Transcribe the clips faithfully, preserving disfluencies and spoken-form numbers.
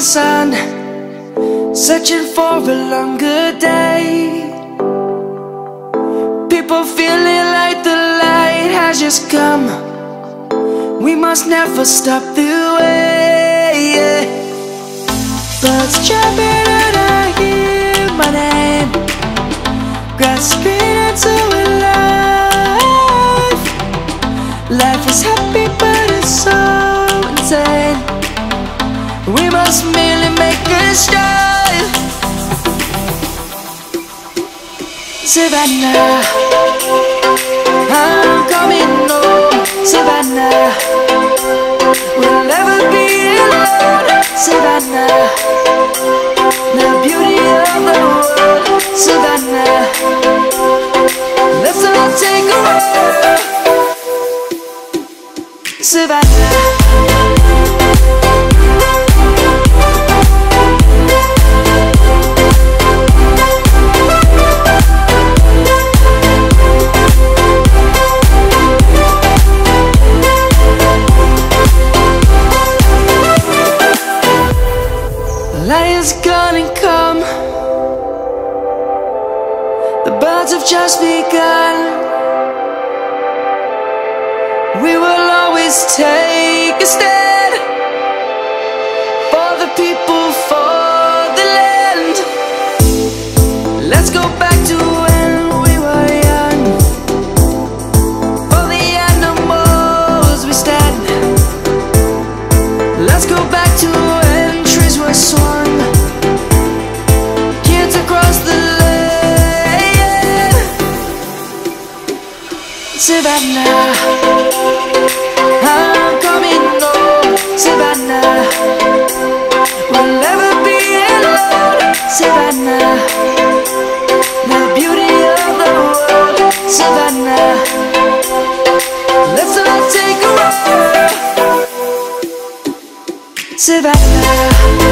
sun, searching for a longer day. People feeling like the light has just come. We must never stop the way, yeah. Birds chirping and I hear my name, grasping into a life. Life is happy but it's so insane. We must merely make a strive. Savannah, I'm coming home. Savannah, we'll never be alone. Savannah, the beauty of the world. Savannah, let's all take a walk. Savannah. Lion's gonna come. The birds have just begun. We will always take a stand for the people, for the land. Let's go back to when we were young. For the animals we stand. Let's go back to when trees were swung. Kids across the land. Savannah, I'm coming home. Savannah, we'll never be alone. Savannah, the beauty of the world. Savannah, let's all take a walk. Savannah,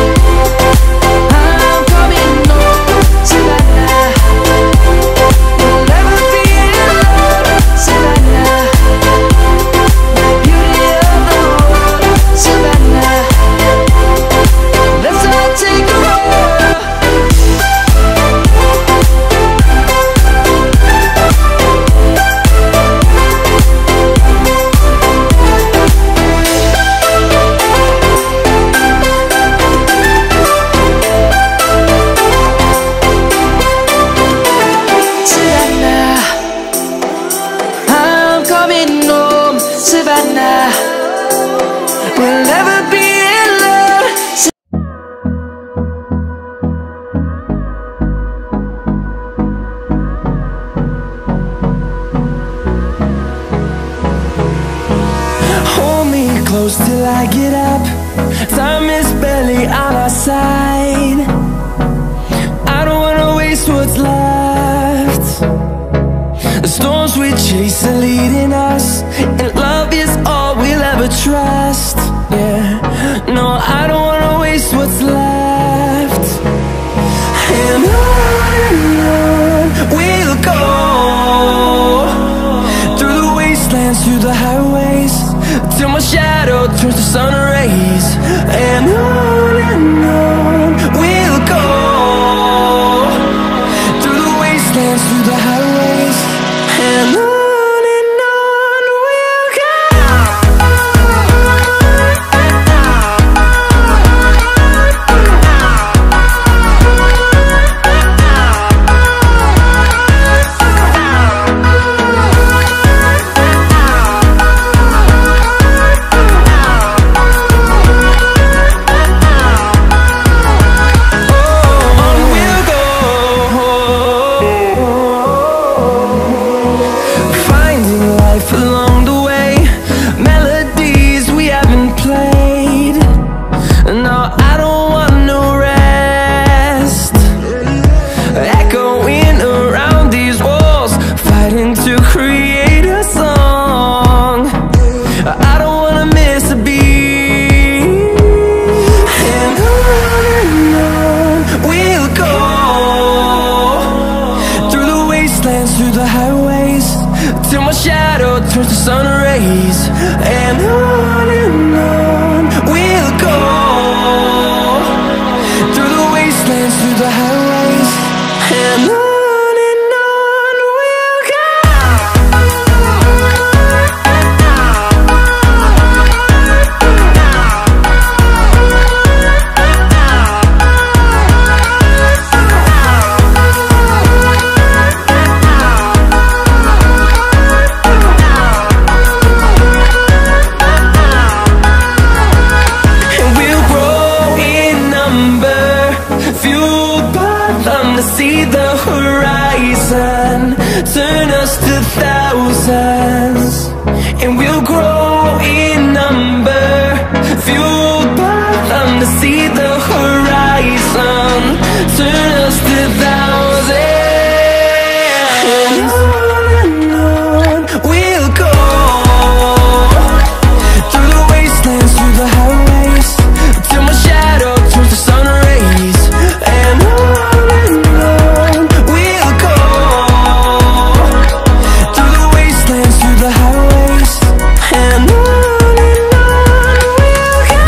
I'm coming home. Savannah, we'll never be alone. Savannah, the beauty of the world. Savannah, let's all take a walk. Savannah, we'll never be alone. Hold me close till I get up. Time is barely on our side. I don't wanna waste what's left. The storms we chase are leading us, and love is all we'll ever trust. Yeah, no, I don't wanna waste what's left. And on and on we'll go, through the wastelands, through the highways, till my shadow turns to sun rays. And on and on we'll go, through the wastelands, through the highways, and on. Through the highways, till my shadow turns to sun rays. And on and on we'll go. to see the horizon, turn us to thousands, and we'll grow in number, fueled by them to see the horizon, turn us to thousands. And on and on we'll go, through the wastelands, through the highways, till my shadow turns to sun rays. And on and on we'll go, through the wastelands, through the highways, and on and on we'll go.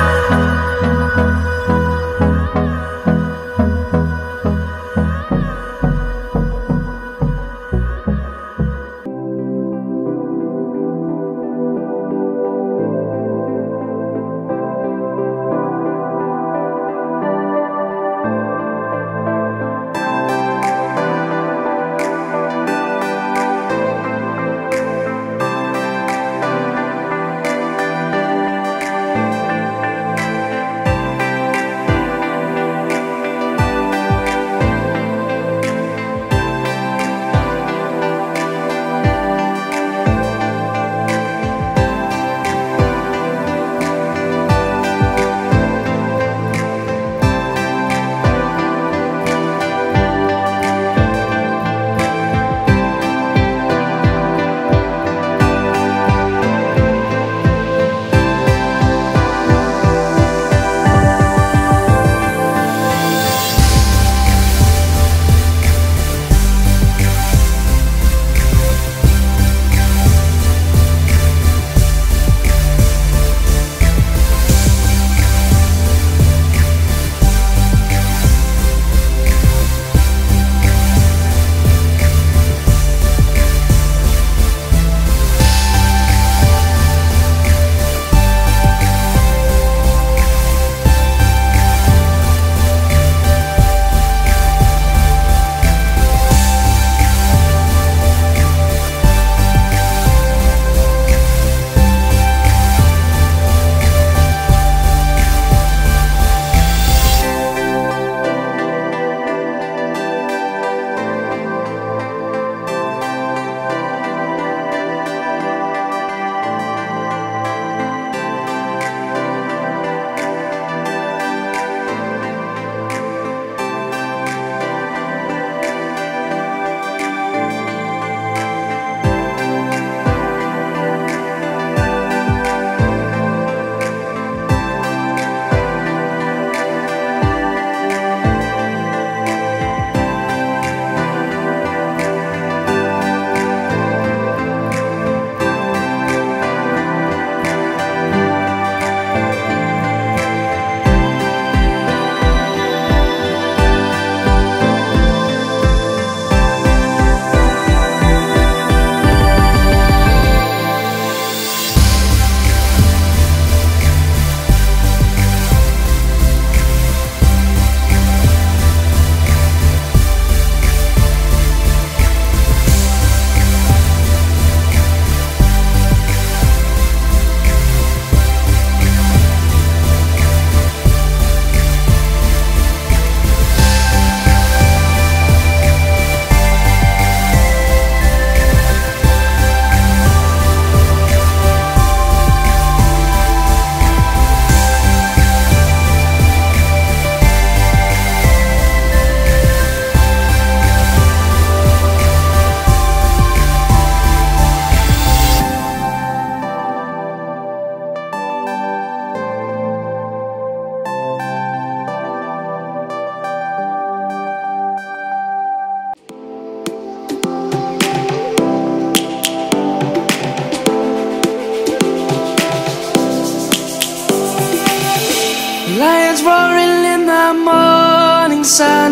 Lions roaring in the morning sun,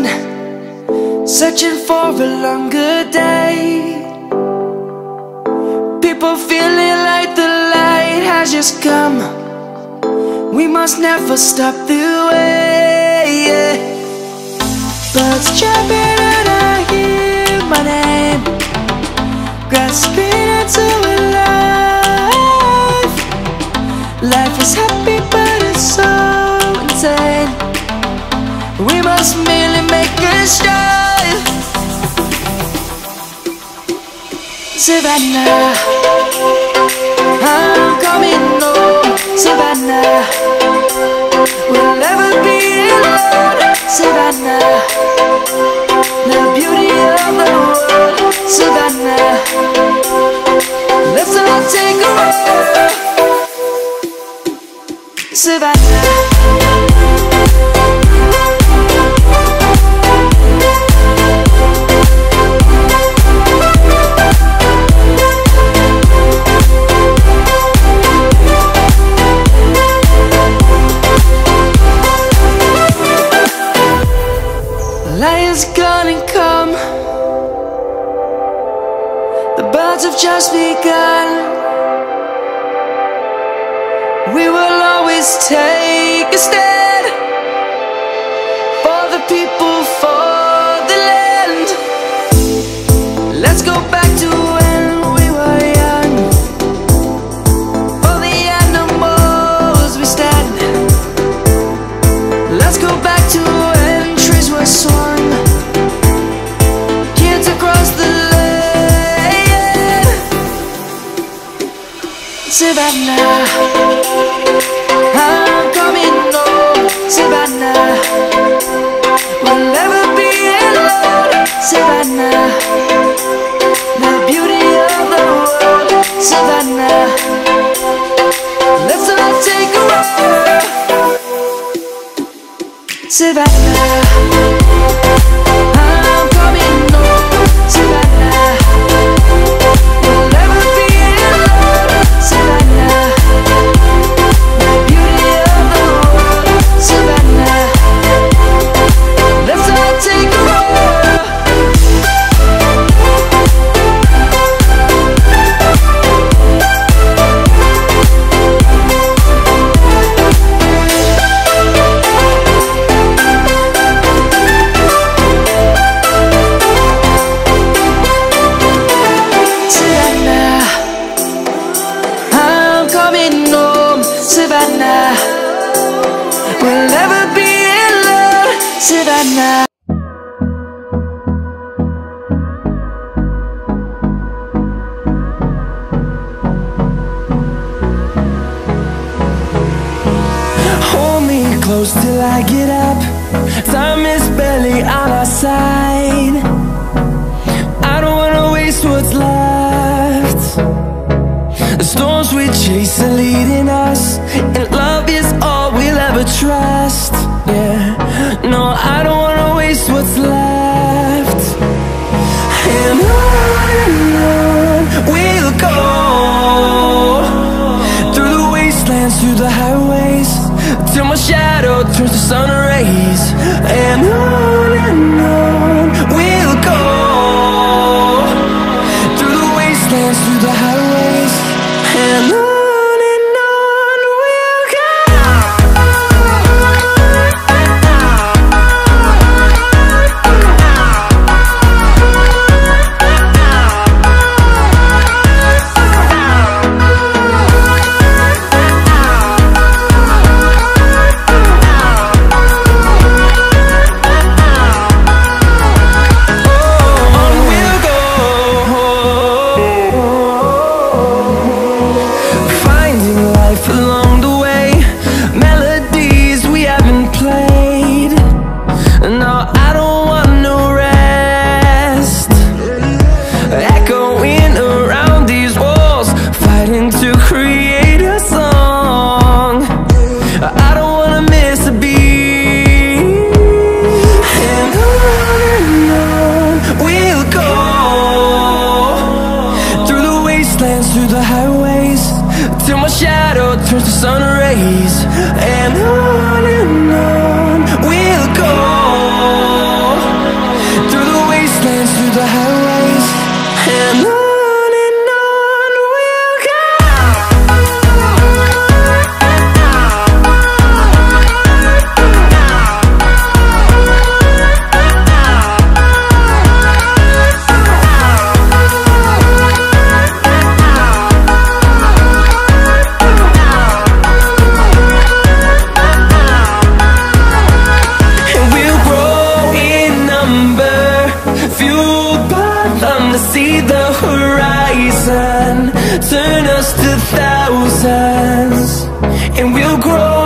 searching for a longer day. People feeling like the light has just come. We must never stop the way. Birds chirping and I hear my name, grasping into a life. Life is happy but it's so insane. We must merely make a start. Savannah, I'm coming home, Savannah. We'll never be alone, Savannah. The beauty of the world, Savannah. Let's all take a walk, Savannah. Lion's gonna come. The birds have just begun. We will always take a stand for the people, for the land. Let's go back to when we were young. For the animals we stand. Let's go back to when trees were swung. Kids across the land. Savannah, I'm coming home, Savannah. We'll never be alone, Savannah. The beauty of the world, Savannah. Let's all take a walk, Savannah. I'm coming home, Savannah. We'll never be alone, Savannah. The beauty of the world, Savannah. Let's all take a walk. Savannah, I'm coming home, Savannah. We'll never be alone, Savannah. Hold me close till I get up. Time is barely on our side. I don't wanna waste what's left. The storms we chase are leading us, and love is all we'll ever trust. Yeah, no, I don't wanna waste what's left. And on and on we'll go, through the wastelands, through the highways, till my shadow turns to sun rays. And on and on we'll go, through the wastelands, through the highways, and on. us to thousands, and we'll grow